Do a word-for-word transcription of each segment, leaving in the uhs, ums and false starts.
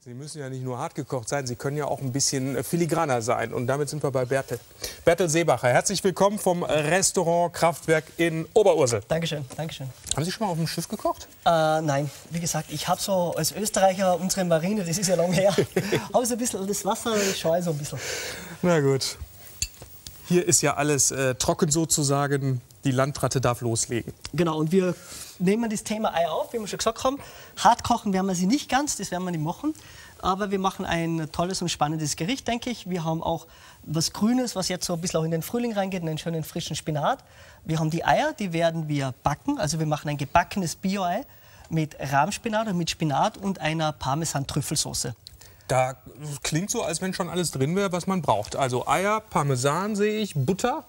Sie müssen ja nicht nur hart gekocht sein, Sie können ja auch ein bisschen filigraner sein. Und damit sind wir bei Bertel. Bertel Seebacher, herzlich willkommen vom Restaurant Kraftwerk in Oberursel. Dankeschön, Dankeschön. Haben Sie schon mal auf dem Schiff gekocht? Äh, nein, wie gesagt, ich habe so als Österreicher unsere Marine, das ist ja lange her, habe so ein bisschen das Wasser, ich scheue so ein bisschen. Na gut. Hier ist ja alles äh, trocken sozusagen. Die Landratte darf loslegen. Genau, und wir nehmen das Thema Ei auf, wie wir schon gesagt haben. Hart kochen werden wir sie nicht ganz, das werden wir nicht machen. Aber wir machen ein tolles und spannendes Gericht, denke ich. Wir haben auch was Grünes, was jetzt so ein bisschen auch in den Frühling reingeht, einen schönen frischen Spinat. Wir haben die Eier, die werden wir backen. Also wir machen ein gebackenes Bio-Ei mit Rahmspinat und mit Spinat und einer Parmesan-Trüffelsauce. Da klingt so, als wenn schon alles drin wäre, was man braucht. Also Eier, Parmesan sehe ich, Butter,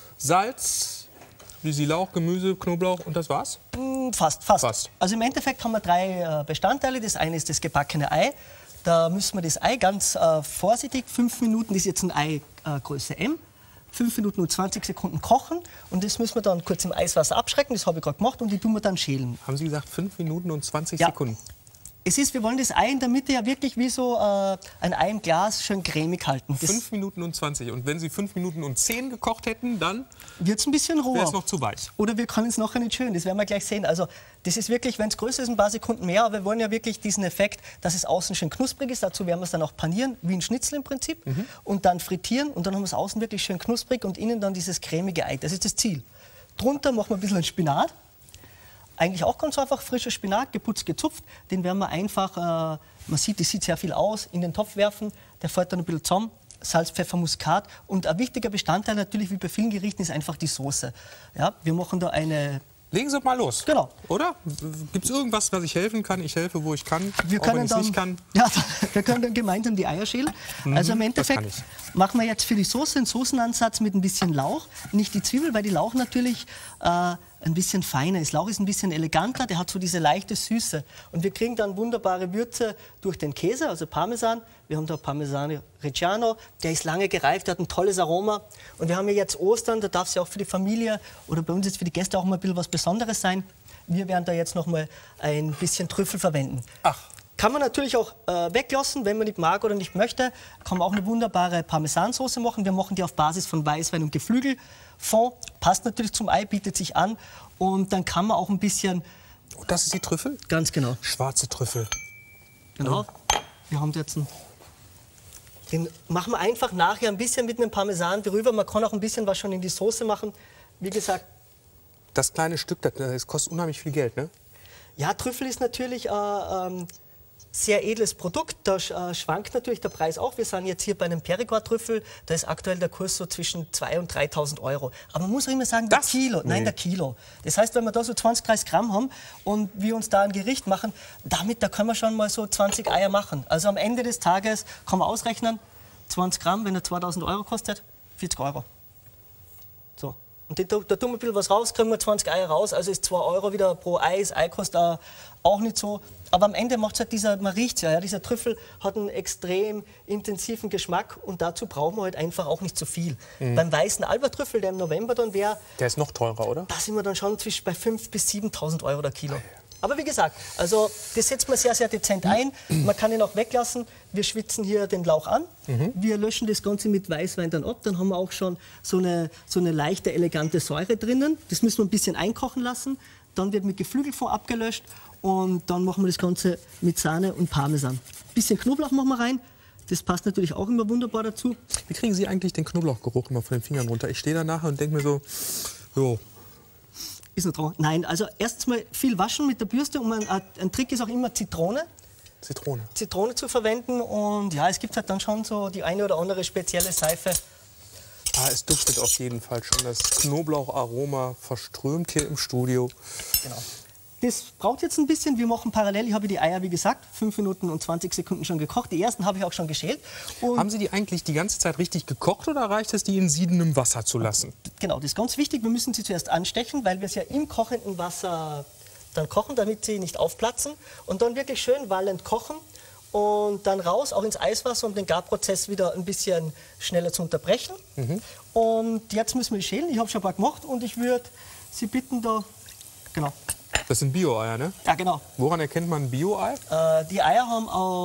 Salz, wie Sie Lauch, Gemüse, Knoblauch und das war's? Fast, fast, fast. Also im Endeffekt haben wir drei Bestandteile. Das eine ist das gebackene Ei. Da müssen wir das Ei ganz äh, vorsichtig, fünf Minuten, das ist jetzt ein Ei äh, Größe M, fünf Minuten und zwanzig Sekunden kochen. Und das müssen wir dann kurz im Eiswasser abschrecken. Das habe ich gerade gemacht und die tun wir dann schälen. Haben Sie gesagt fünf Minuten und zwanzig ja. Sekunden? Es ist, wir wollen das Ei in der Mitte ja wirklich wie so äh, ein Ei im Glas schön cremig halten. Das fünf Minuten und zwanzig. Und wenn Sie fünf Minuten und zehn gekocht hätten, dann wird es ein bisschen roher. Wäre es noch zu weich. Oder wir können es nachher nicht schön, das werden wir gleich sehen. Also das ist wirklich, wenn es größer ist, ein paar Sekunden mehr. Aber wir wollen ja wirklich diesen Effekt, dass es außen schön knusprig ist. Dazu werden wir es dann auch panieren, wie ein Schnitzel im Prinzip. Mhm. Und dann frittieren. Und dann haben wir es außen wirklich schön knusprig und innen dann dieses cremige Ei. Das ist das Ziel. Drunter machen wir ein bisschen Spinat. Eigentlich auch ganz einfach, frischer Spinat, geputzt, gezupft. Den werden wir einfach, äh, man sieht, das sieht sehr viel aus, in den Topf werfen. Der fällt dann ein bisschen zusammen. Salz, Pfeffer, Muskat. Und ein wichtiger Bestandteil natürlich, wie bei vielen Gerichten, ist einfach die Soße. Ja, wir machen da eine... Legen Sie mal los. Genau. Oder? Gibt es irgendwas, was ich helfen kann? Ich helfe, wo ich kann, wir auch können wenn ich dann, nicht kann. Ja, wir können dann gemeinsam die Eier schälen. Mhm, also im Endeffekt machen wir jetzt für die Soße einen Soßenansatz mit ein bisschen Lauch. Nicht die Zwiebel, weil die Lauch natürlich äh, ein bisschen feiner ist. Lauch ist ein bisschen eleganter, der hat so diese leichte Süße. Und wir kriegen dann wunderbare Würze durch den Käse, also Parmesan. Wir haben da Parmesano Reggiano, der ist lange gereift, der hat ein tolles Aroma. Und wir haben ja jetzt Ostern, da darf es ja auch für die Familie oder bei uns jetzt für die Gäste auch mal ein bisschen was Besonderes sein. Wir werden da jetzt noch mal ein bisschen Trüffel verwenden. Ach. Kann man natürlich auch äh, weglassen, wenn man nicht mag oder nicht möchte. Kann man auch eine wunderbare Parmesansauce machen. Wir machen die auf Basis von Weißwein und Geflügelfond. Passt natürlich zum Ei, bietet sich an. Und dann kann man auch ein bisschen... Oh, das ist die Trüffel? Ganz genau. Schwarze Trüffel. Genau. Wir haben jetzt einen... Den machen wir einfach nachher ein bisschen mit einem Parmesan drüber. Man kann auch ein bisschen was schon in die Soße machen. Wie gesagt... Das kleine Stück, das, das kostet unheimlich viel Geld, ne? Ja, Trüffel ist natürlich äh, ähm, sehr edles Produkt. Da äh, schwankt natürlich der Preis auch. Wir sind jetzt hier bei einem Perigord-Trüffel. Da ist aktuell der Kurs so zwischen zweitausend und dreitausend Euro. Aber man muss auch immer sagen, der das? Kilo. Nee. Nein, der Kilo. Das heißt, wenn wir da so zwanzig, dreißig Gramm haben und wir uns da ein Gericht machen, damit da können wir schon mal so zwanzig Eier machen. Also am Ende des Tages kann man ausrechnen, zwanzig Gramm, wenn er zweitausend Euro kostet, vierzig Euro. So. Und da, da tun wir ein bisschen was raus, kriegen wir zwanzig Eier raus, also ist zwei Euro wieder pro Ei. Das Ei kostet auch nicht so. Aber am Ende macht es halt dieser, man riecht ja, ja, dieser Trüffel hat einen extrem intensiven Geschmack und dazu brauchen wir halt einfach auch nicht zu viel. Mhm. Beim weißen Alba-Trüffel, der im November dann wäre... Der ist noch teurer, oder? Da sind wir dann schon zwischen bei fünftausend bis siebentausend Euro der Kilo. Aber wie gesagt, also das setzt man sehr, sehr dezent ein. Man kann ihn auch weglassen. Wir schwitzen hier den Lauch an. Mhm. Wir löschen das Ganze mit Weißwein dann ab. Dann haben wir auch schon so eine, so eine leichte, elegante Säure drinnen. Das müssen wir ein bisschen einkochen lassen. Dann wird mit Geflügelfond abgelöscht. Und dann machen wir das Ganze mit Sahne und Parmesan. Ein bisschen Knoblauch machen wir rein. Das passt natürlich auch immer wunderbar dazu. Wie kriegen Sie eigentlich den Knoblauchgeruch immer von den Fingern runter? Ich stehe da nachher und denke mir so, jo. Ist noch dran. Nein, also erstens mal viel waschen mit der Bürste. Und ein, ein Trick ist auch immer Zitrone. Zitrone. Zitrone zu verwenden. Und ja, es gibt halt dann schon so die eine oder andere spezielle Seife. Ah, es duftet auf jeden Fall schon. Das Knoblaucharoma verströmt hier im Studio. Genau. Das braucht jetzt ein bisschen. Wir machen parallel. Ich habe die Eier, wie gesagt, fünf Minuten und zwanzig Sekunden schon gekocht. Die ersten habe ich auch schon geschält. Und haben Sie die eigentlich die ganze Zeit richtig gekocht oder reicht es, die in siedendem Wasser zu lassen? Genau, das ist ganz wichtig. Wir müssen sie zuerst anstechen, weil wir es ja im kochenden Wasser dann kochen, damit sie nicht aufplatzen. Und dann wirklich schön wallend kochen und dann raus, auch ins Eiswasser, um den Garprozess wieder ein bisschen schneller zu unterbrechen. Mhm. Und jetzt müssen wir schälen. Ich habe schon ein paar gemacht und ich würde Sie bitten, da... Genau. Das sind Bio-Eier, ne? Ja, genau. Woran erkennt man ein Bio-Ei? Äh, die Eier haben auch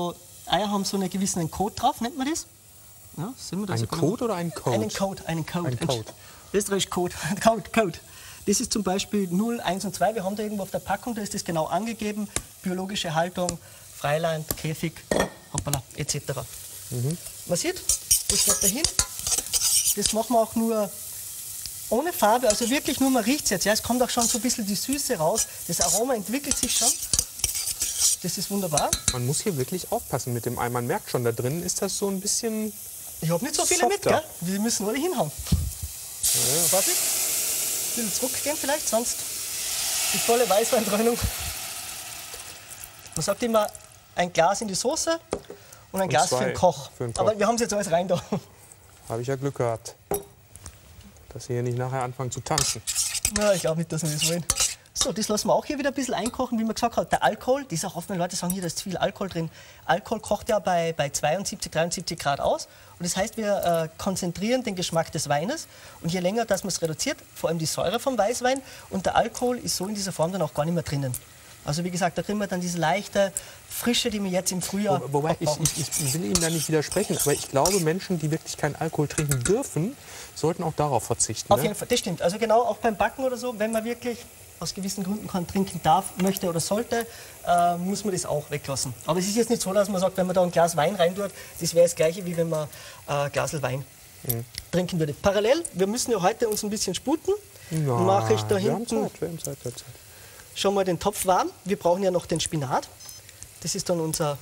Eier haben so einen gewissen Code drauf, nennt man das? Ja, sehen wir das Ein Code oder ein Code? Einen Code, einen Code. Ein Code. Österreichisch Code. Code, Code. Das ist zum Beispiel null, eins und zwei. Wir haben da irgendwo auf der Packung, da ist das genau angegeben. Biologische Haltung, Freiland, Käfig, hoppala, et cetera. Mhm. Man sieht, das geht dahin. Das machen wir auch nur ohne Farbe, also wirklich nur, man riecht es jetzt. Ja, es kommt auch schon so ein bisschen die Süße raus. Das Aroma entwickelt sich schon. Das ist wunderbar. Man muss hier wirklich aufpassen mit dem Ei. Man merkt schon, da drin ist das so ein bisschen. Ich habe nicht so viele softer. mit, gell? Wir müssen alle hinhauen. Ja. Vorsicht. Ein bisschen zurückgehen vielleicht, sonst die volle Weißweindröhnung. Man sagt immer, ein Glas in die Soße und ein Und Glas für den Koch. Für den Koch. Aber wir haben es jetzt alles rein da. Habe ich ja Glück gehabt, dass Sie hier nicht nachher anfangen zu tanzen. Na, ich glaube nicht, dass wir das wollen. So, das lassen wir auch hier wieder ein bisschen einkochen, wie man gesagt hat. Der Alkohol, das ist auch oft, wenn Leute sagen, hier, da ist zu viel Alkohol drin. Alkohol kocht ja bei, bei zweiundsiebzig, dreiundsiebzig Grad aus. Und das heißt, wir äh, konzentrieren den Geschmack des Weines. Und je länger dass man es reduziert, vor allem die Säure vom Weißwein, und der Alkohol ist so in dieser Form dann auch gar nicht mehr drinnen. Also wie gesagt, da kriegen wir dann diese leichte Frische, die wir jetzt im Frühjahr Wo, Wobei, ich, ich, ich will Ihnen da nicht widersprechen, aber ich glaube, Menschen, die wirklich keinen Alkohol trinken dürfen, sollten auch darauf verzichten. Auf ne? jeden Fall, das stimmt. Also genau, auch beim Backen oder so, wenn man wirklich aus gewissen Gründen kann, trinken darf, möchte oder sollte, äh, muss man das auch weglassen. Aber es ist jetzt nicht so, dass man sagt, wenn man da ein Glas Wein rein tut, das wäre das Gleiche, wie wenn man äh, ein Glas Wein mhm. trinken würde. Parallel, wir müssen ja heute uns ein bisschen sputen, Ja, mache ich da wir haben hinten Zeit, wir haben Zeit, wir haben Zeit. schon mal den Topf warm. Wir brauchen ja noch den Spinat. Das ist dann unser...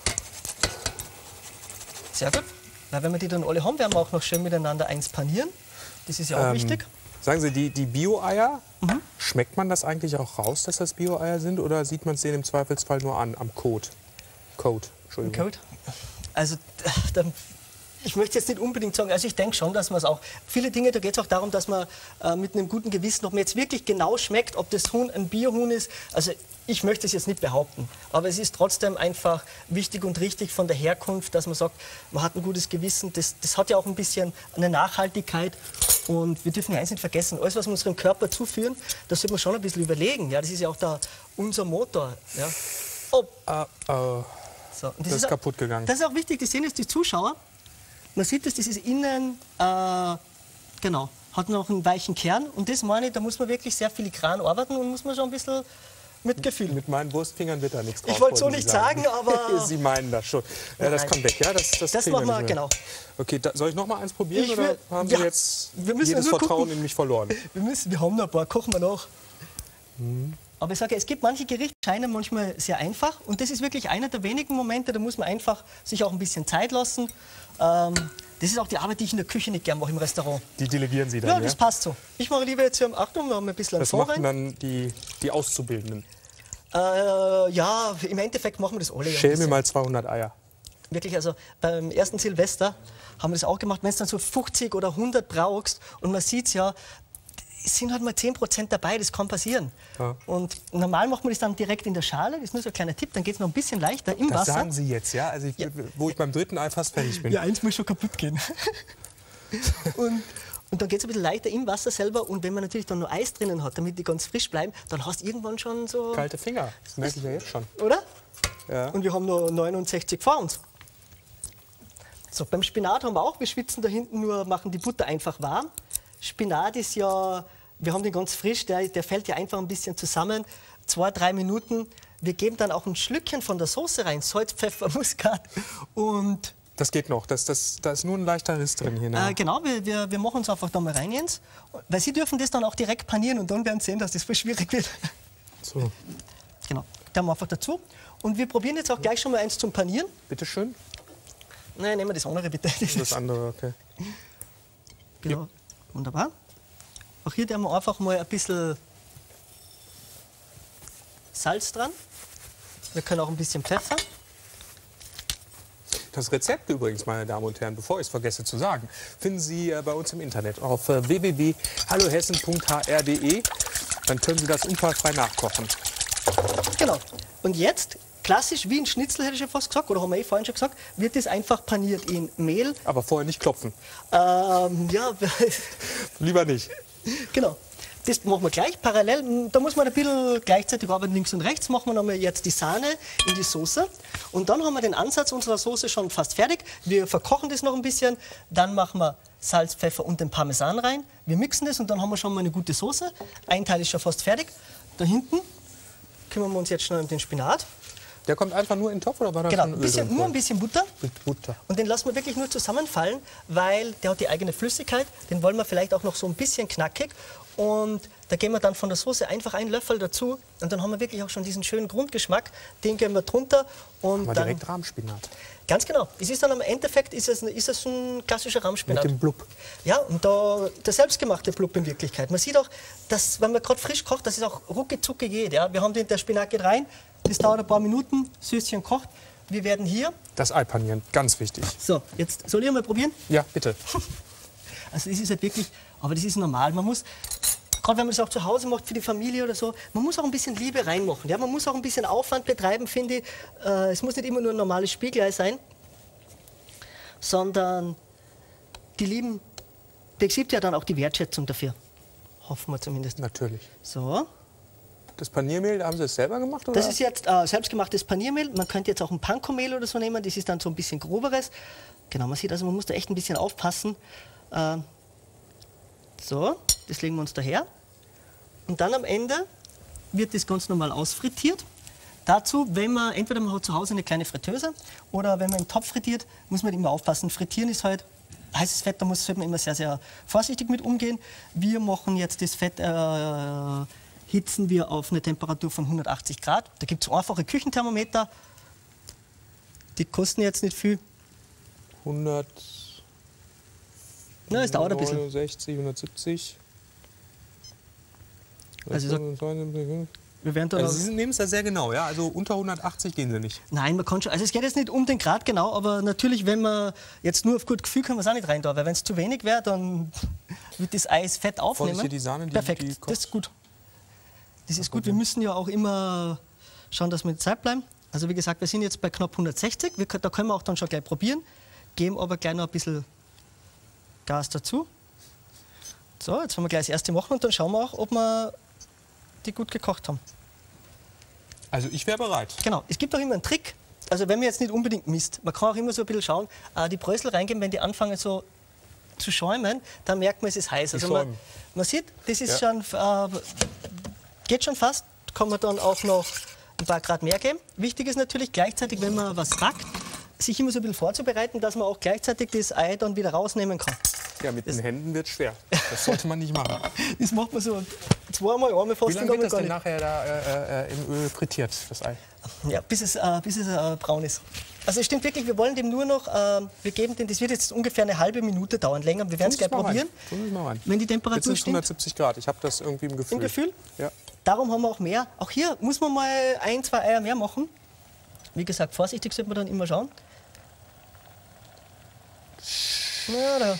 Sehr gut. Weil wenn wir die dann alle haben, werden wir auch noch schön miteinander eins panieren. Das ist ja auch Ähm, wichtig. Sagen Sie, die, die Bio-Eier, Mhm. schmeckt man das eigentlich auch raus, dass das Bio-Eier sind? Oder sieht man es denen im Zweifelsfall nur an, am Code? Code, Entschuldigung. Code? Also, da, ich möchte jetzt nicht unbedingt sagen, also ich denke schon, dass man es auch, viele Dinge, da geht es auch darum, dass man äh, mit einem guten Gewissen, ob man jetzt wirklich genau schmeckt, ob das Huhn ein Biohuhn ist, also ich möchte es jetzt nicht behaupten, aber es ist trotzdem einfach wichtig und richtig von der Herkunft, dass man sagt, man hat ein gutes Gewissen, das, das hat ja auch ein bisschen eine Nachhaltigkeit und wir dürfen ja eins nicht vergessen, alles, was wir unserem Körper zuführen, das sollte man schon ein bisschen überlegen, ja, das ist ja auch der, unser Motor. Ja. Oh. Uh, uh, So, und das, das ist ist auch, kaputt gegangen. Das ist auch wichtig, das sehen jetzt die Zuschauer. Man sieht, dass das ist innen, äh, genau, hat noch einen weichen Kern. Und das meine ich, da muss man wirklich sehr filigran arbeiten und muss man schon ein bisschen mit Gefühl. Mit meinen Wurstfingern wird da nichts drauf. Ich wollte so wollten nicht Sie sagen, aber... Sie meinen das schon. Ja, das Nein. kommt weg, ja? Das, das, Das kriegen machen wir, nicht mehr. genau. Okay, da, soll ich noch mal eins probieren Ich oder will- haben Sie ja, jetzt wir müssen jedes nur Vertrauen gucken. in mich verloren? Wir, müssen, wir haben noch ein paar, kochen wir nach. Mhm. Aber ich sage, es gibt manche Gerichte, die scheinen manchmal sehr einfach. Und das ist wirklich einer der wenigen Momente, da muss man einfach sich auch ein bisschen Zeit lassen. Ähm, das ist auch die Arbeit, die ich in der Küche nicht gerne mache, im Restaurant. Die delegieren Sie dann, Ja, ja? das passt so. Ich mache lieber jetzt hier, Achtung, wir haben ein bisschen Das Fond machen rein. dann die, die Auszubildenden. Äh, ja, im Endeffekt machen wir das alle. ja ein Schäl mir bisschen. mal zweihundert Eier. Wirklich, also beim ersten Silvester haben wir das auch gemacht. Wenn es dann so fünfzig oder hundert brauchst und man sieht es ja, es sind halt mal zehn Prozent dabei, das kann passieren. Ja. Und normal macht man das dann direkt in der Schale, das ist nur so ein kleiner Tipp, dann geht es noch ein bisschen leichter im Das Wasser. sagen Sie jetzt, ja? Also ich, Ja. wo ich beim dritten Ei fast fertig bin. Ja, eins muss schon kaputt gehen. und, und dann geht es ein bisschen leichter im Wasser selber und wenn man natürlich dann nur Eis drinnen hat, damit die ganz frisch bleiben, dann hast du irgendwann schon so... Kalte Finger, das merke ich ja jetzt schon. Oder? Ja. Und wir haben nur neunundsechzig vor uns. So, beim Spinat haben wir auch, wir schwitzen da hinten nur, machen die Butter einfach warm. Spinat ist ja, wir haben den ganz frisch, der, der fällt ja einfach ein bisschen zusammen. Zwei, drei Minuten. Wir geben dann auch ein Schlückchen von der Soße rein, Salz, Pfeffer, Muskat und... Das geht noch, das, das, da ist nur ein leichter Riss drin hier. Ne? Äh, genau, wir, wir, wir machen uns einfach da mal rein, Jens. Weil Sie dürfen das dann auch direkt panieren und dann werden Sie sehen, dass das voll schwierig wird. So, Genau, da haben wir einfach dazu. Und wir probieren jetzt auch gleich schon mal eins zum Panieren. bitteschön. Nein, nehmen wir das andere bitte. Das Das ist, andere, okay. genau, wunderbar. Auch hier haben wir einfach mal ein bisschen Salz dran. Wir können auch ein bisschen Pfeffer. Das Rezept übrigens, meine Damen und Herren, bevor ich es vergesse zu sagen, finden Sie äh, bei uns im Internet auf äh, w w w punkt hallohessen punkt h r punkt d e. Dann können Sie das unfallfrei nachkochen. Genau. Und jetzt, klassisch wie ein Schnitzel, hätte ich ja fast gesagt, oder haben wir eh vorhin schon gesagt, wird das einfach paniert in Mehl. Aber vorher nicht klopfen. Ähm, ja, Lieber nicht. genau. das machen wir gleich parallel. Da muss man ein bisschen gleichzeitig arbeiten, links und rechts. Machen wir nochmal jetzt die Sahne in die Soße. Und dann haben wir den Ansatz unserer Soße schon fast fertig. Wir verkochen das noch ein bisschen. Dann machen wir Salz, Pfeffer und den Parmesan rein. Wir mixen das und dann haben wir schon mal eine gute Soße. Ein Teil ist schon fast fertig. Da hinten kümmern wir uns jetzt schon um den Spinat. Der kommt einfach nur in den Topf oder war da Genau, schon ein Öl bisschen, drin? nur ein bisschen Butter. Mit Butter. Und den lassen wir wirklich nur zusammenfallen, weil der hat die eigene Flüssigkeit. Den wollen wir vielleicht auch noch so ein bisschen knackig. Und da geben wir dann von der Soße einfach einen Löffel dazu. Und dann haben wir wirklich auch schon diesen schönen Grundgeschmack. Den geben wir drunter. Und Aber dann, direkt Rahmspinat. ganz genau. Es ist dann am Endeffekt ist es, ist es ein klassischer Rahmspinat. Mit dem Blub. Ja, und da, der selbstgemachte Blub in Wirklichkeit. Man sieht auch, dass, wenn man gerade frisch kocht, dass es auch rucki zucki geht. Ja? Wir haben den, der Spinat geht rein, das dauert ein paar Minuten, Süßchen kocht. Wir werden hier... Das Ei panieren, ganz wichtig. So, jetzt soll ich mal probieren? Ja, bitte. Also das ist halt wirklich, aber das ist normal. Man muss, gerade wenn man es auch zu Hause macht für die Familie oder so, man muss auch ein bisschen Liebe reinmachen. Ja? Man muss auch ein bisschen Aufwand betreiben, finde ich. Äh, es muss nicht immer nur ein normales Spiegelei sein, sondern die lieben, der gibt ja dann auch die Wertschätzung dafür. Hoffen wir zumindest. Natürlich. So. Das Paniermehl, haben Sie es selber gemacht? Oder? Das ist jetzt äh, selbstgemachtes Paniermehl. Man könnte jetzt auch ein Panko-Mehl oder so nehmen. Das ist dann so ein bisschen groberes. Genau, man sieht also, man muss da echt ein bisschen aufpassen. Äh, so, das legen wir uns daher. Und dann am Ende wird das ganz normal ausfrittiert. Dazu, wenn man, entweder man hat zu Hause eine kleine Fritteuse oder wenn man im Topf frittiert, muss man immer aufpassen. Frittieren ist halt heißes Fett, da muss man immer sehr, sehr vorsichtig mit umgehen. Wir machen jetzt das Fett, äh, hitzen wir auf eine Temperatur von hundertachtzig Grad. Da gibt es einfache Küchenthermometer. Die kosten jetzt nicht viel. hundert. Na, es dauert ein bisschen. hundertsechzig, hundertsiebzig. Also so, wir werden da also Sie nehmen es ja sehr genau, ja? Also unter hundertachtzig gehen Sie nicht. Nein, man kann schon. Also es geht jetzt nicht um den Grad genau, aber natürlich, wenn man jetzt nur auf gut Gefühl kann man es auch nicht rein da, weil wenn es zu wenig wäre, dann wird das Eis Fett aufnehmen. Vorsicht, die Sahne, die, Perfekt, die das ist gut. Das ist gut. Wir müssen ja auch immer schauen, dass wir in Zeit bleiben. Also wie gesagt, wir sind jetzt bei knapp hundertsechzig. Wir, da können wir auch dann schon gleich probieren. Geben aber gleich noch ein bisschen Gas dazu. So, jetzt wollen wir gleich das erste machen und dann schauen wir auch, ob wir die gut gekocht haben. Also ich wäre bereit. Genau. Es gibt auch immer einen Trick. Also wenn man jetzt nicht unbedingt misst, man kann auch immer so ein bisschen schauen, äh, die Brösel reingeben, wenn die anfangen so zu schäumen, dann merkt man, es ist heiß. Also man, man sieht, das ist Ja. schon, äh, geht schon fast, kann man dann auch noch ein paar Grad mehr geben. Wichtig ist natürlich gleichzeitig, wenn man was backt, sich immer so ein bisschen vorzubereiten, dass man auch gleichzeitig das Ei dann wieder rausnehmen kann. Ja, mit den Händen wird es schwer. Das sollte man nicht machen. Das macht man so zweimal, einmal fast Wie lange wird das gar denn nicht. nachher da, äh, äh, im Öl frittiert, das Ei? Ja, bis es, äh, bis es äh, braun ist. Also es stimmt wirklich, wir wollen dem nur noch, äh, wir geben dem, das wird jetzt ungefähr eine halbe Minute dauern, länger. Wir werden es gleich probieren. Tun Sie es mal rein. Wenn die Jetzt Temperatur sind es stimmt. hundertsiebzig Grad. Ich habe das irgendwie im Gefühl. Im Gefühl? Ja. Darum haben wir auch mehr. Auch hier muss man mal ein, zwei Eier mehr machen. Wie gesagt, vorsichtig sollte man dann immer schauen. Ja, da.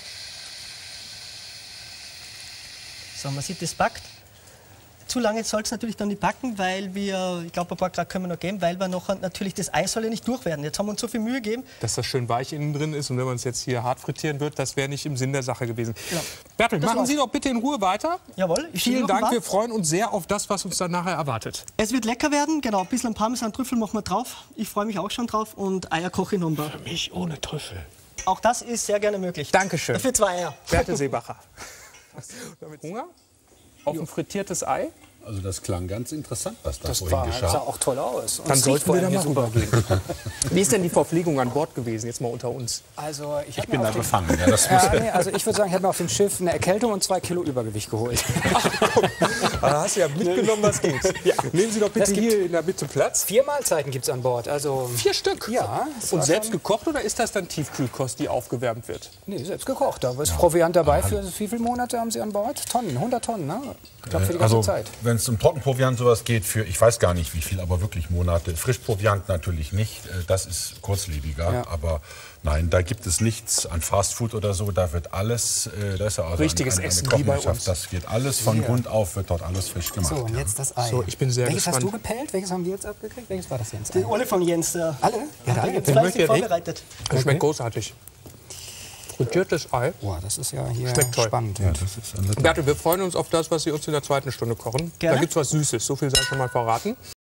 So, man sieht, das backt. Zu lange soll es natürlich dann nicht backen, weil wir, ich glaube, ein paar Grad können wir noch geben, weil wir noch natürlich, das Eis soll ja nicht durch werden. Jetzt haben wir uns so viel Mühe gegeben. Dass das schön weich innen drin ist und wenn man es jetzt hier hart frittieren wird, das wäre nicht im Sinn der Sache gewesen. Ja. Bertel, Das machen war's. Sie doch bitte in Ruhe weiter. Jawohl, ich stehe Vielen noch im Dank, wir Bad. freuen uns sehr auf das, was uns dann nachher erwartet. Es wird lecker werden, genau, ein bisschen Parmesan-Trüffel machen wir drauf. Ich freue mich auch schon drauf und Eier koche ich noch ein paar. Für mich ohne Trüffel. Auch das ist sehr gerne möglich. Dankeschön. Dafür zwei Eier. Bertel Seebacher. Damit Hunger? Auf ein frittiertes Ei? Also das klang ganz interessant, was da Das vorhin war, sah geschah. auch toll aus. Und Dann es riecht sollten wir da vor mal allem hier rübergehen. Wie ist denn die Verpflegung an Bord gewesen? Jetzt mal unter uns. Also ich, Ich bin da befangen. Ja, das muss Ja, nee, also ich würde sagen, ich habe mir auf dem Schiff eine Erkältung und zwei Kilo Übergewicht geholt. Da hast du ja mitgenommen, was geht. Ja. Nehmen Sie doch bitte Es gibt- hier in der Mitte Platz. Vier Mahlzeiten gibt es an Bord. Also Vier Stück? Ja, das Und war selbst schon- gekocht oder ist das dann Tiefkühlkost, die aufgewärmt wird? nee, selbst gekocht. Da ist Proviant dabei. Für wie viele Monate haben Sie an Bord? Tonnen, hundert Tonnen, ne? Ich glaube, für die ganze Also, Zeit. wenn es um Trockenproviant sowas geht, für ich weiß gar nicht wie viel, aber wirklich Monate. Frischproviant natürlich nicht, äh, das ist kurzlebiger. Ja. Aber nein, da gibt es nichts an Fastfood oder so. Da wird alles, äh, das ist ja also Richtiges eine, eine, Essen, eine wie bei Kochmannschaft. uns. Das geht alles von Ja. Grund auf, wird dort alles frisch gemacht. So, und ja. jetzt das Ei. So, ich bin sehr Welches gespannt. hast du gepellt? Welches haben wir jetzt abgekriegt? Welches war das jetzt? Die Olle von Jens. Äh, Alle? Ja, der hat Ei. jetzt möchte fleißig ich nicht. vorbereitet. Das schmeckt großartig. Frittiertes Ei. Boah, das ist ja hier Schmeckt toll. spannend. Ja, das ist ein Bertel, wir freuen uns auf das, was Sie uns in der zweiten Stunde kochen. Gerne. Da gibt es was Süßes, so viel sei schon mal verraten.